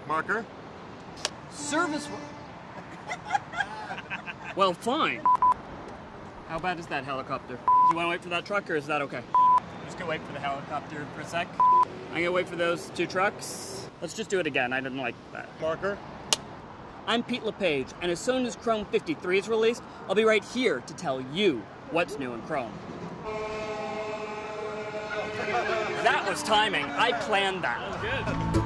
Marker. Service. Well, fine. How bad is that helicopter? Do you want to wait for that truck, or is that okay? I'm just gonna wait for the helicopter for a sec. I'm gonna wait for those 2 trucks. Let's just do it again. I didn't like that. Marker. I'm Pete LePage, and as soon as Chrome 53 is released, I'll be right here to tell you what's new in Chrome. That was timing. I planned that. That was good.